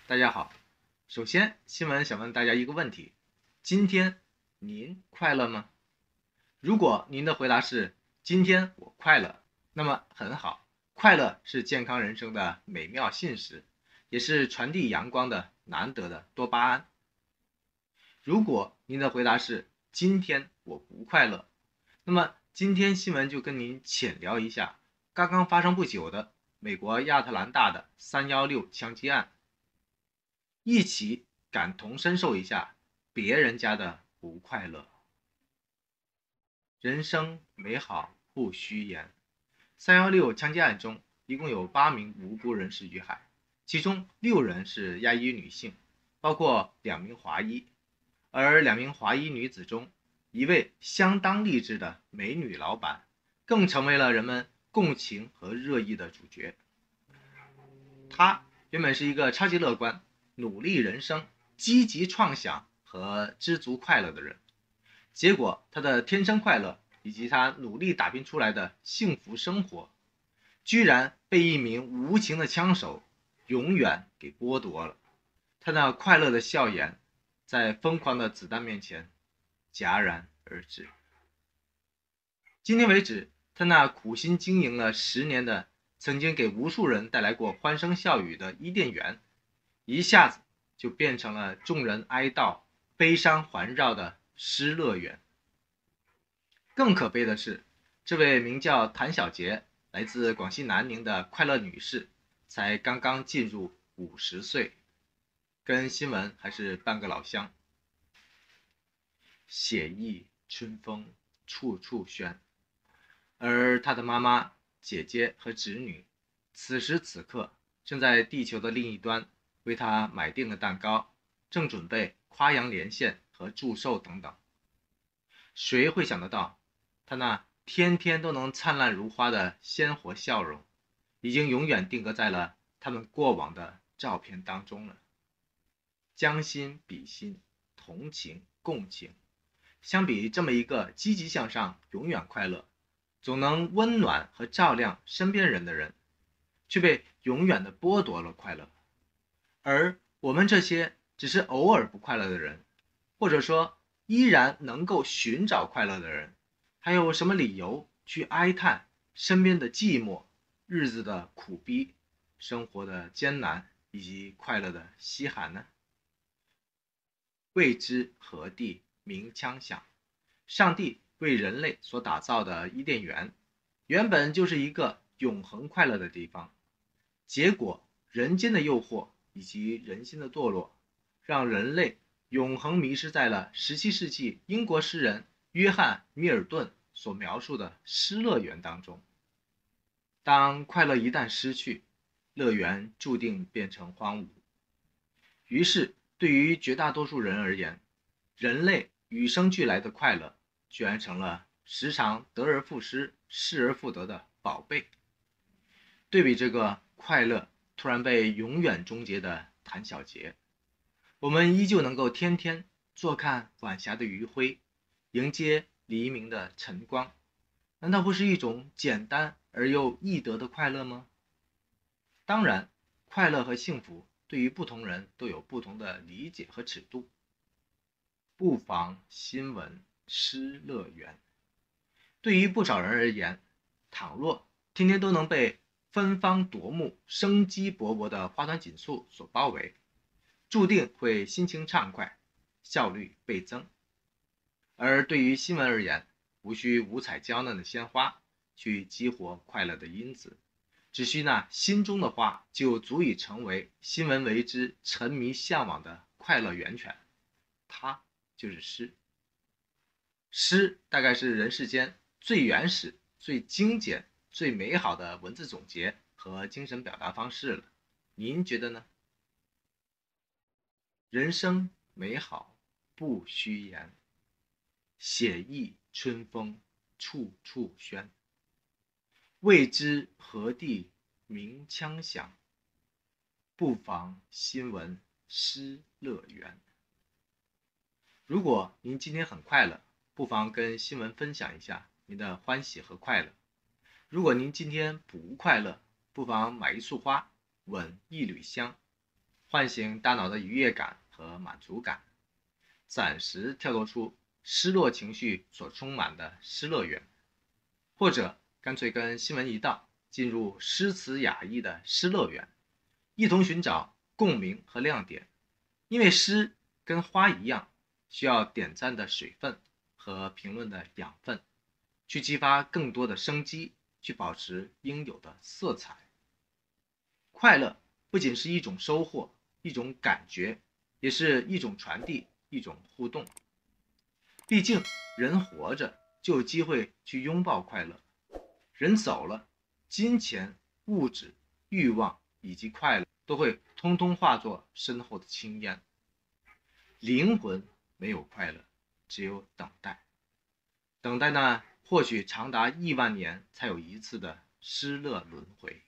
大家好，首先新闻想问大家一个问题：今天您快乐吗？如果您的回答是今天我快乐，那么很好，快乐是健康人生的美妙信使，也是传递阳光的难得的多巴胺。如果您的回答是今天我不快乐，那么今天新闻就跟您浅聊一下刚刚发生不久的美国亚特兰大的316枪击案，一起感同身受一下别人家的不快乐。人生美好不虚言。316枪击案中，一共有8名无辜人士遇害，其中6人是亚裔女性，包括2名华裔。而2名华裔女子中，一位相当励志的美女老板，更成为了人们共情和热议的主角。她原本是一个超级乐观、努力人生、积极创想和知足快乐的人，结果她的天生快乐以及她努力打拼出来的幸福生活，居然被一名无情的枪手永远给剥夺了。她那快乐的笑颜在疯狂的子弹面前戛然而止。今天为止，他那苦心经营了10年的，曾经给无数人带来过欢声笑语的伊甸园，一下子就变成了众人哀悼、悲伤环绕的失乐园。更可悲的是，这位名叫谭小杰，来自广西南宁的快乐女士，才刚刚进入50岁，跟新闻还是半个老乡。血意春风处处宣，而他的妈妈、姐姐和侄女，此时此刻正在地球的另一端为他买定了蛋糕，正准备夸扬连线和祝寿等等。谁会想得到，他那天天都能灿烂如花的鲜活笑容，已经永远定格在了他们过往的照片当中了。将心比心，同情共情，相比这么一个积极向上、永远快乐、总能温暖和照亮身边人的人，却被永远的剥夺了快乐。而我们这些只是偶尔不快乐的人，或者说依然能够寻找快乐的人，还有什么理由去哀叹身边的寂寞、日子的苦逼、生活的艰难以及快乐的稀罕呢？未知何地鸣枪响。上帝为人类所打造的伊甸园，原本就是一个永恒快乐的地方。结果，人间的诱惑以及人心的堕落，让人类永恒迷失在了17世纪英国诗人约翰·米尔顿所描述的失乐园当中。当快乐一旦失去，乐园注定变成荒芜。于是，对于绝大多数人而言，人类与生俱来的快乐，居然成了时常得而复失、失而复得的宝贝。对比这个快乐突然被永远终结的谭小杰，我们依旧能够天天坐看晚霞的余晖，迎接黎明的晨光，难道不是一种简单而又易得的快乐吗？当然，快乐和幸福对于不同人都有不同的理解和尺度。不妨新闻失乐园。对于不少人而言，倘若天天都能被芬芳夺目、生机勃勃的花团锦簇所包围，注定会心情畅快，效率倍增。而对于新闻而言，无需五彩娇嫩的鲜花去激活快乐的因子，只需那心中的花就足以成为新闻为之沉迷向往的快乐源泉。它就是诗。诗大概是人世间最原始、最精简、最美好的文字总结和精神表达方式了。您觉得呢？人生美好不虚言，写意春风处处宣。未知何地鸣枪响，不妨新闻失乐园。如果您今天很快乐，不妨跟新闻分享一下您的欢喜和快乐。如果您今天不快乐，不妨买一束花，吻一缕香， 唤醒大脑的愉悦感和满足感，暂时跳脱出失落情绪所充满的失乐园，或者干脆跟新闻一道，进入诗词雅意的诗乐园，一同寻找共鸣和亮点。因为诗跟花一样，需要点赞的水分和评论的养分，去激发更多的生机，去保持应有的色彩。快乐不仅是一种收获，一种感觉，也是一种传递，一种互动。毕竟人活着就有机会去拥抱快乐，人走了，金钱、物质、欲望以及快乐都会通通化作身后的青烟。灵魂没有快乐，只有等待。等待呢，或许长达亿万年才有一次的失乐轮回。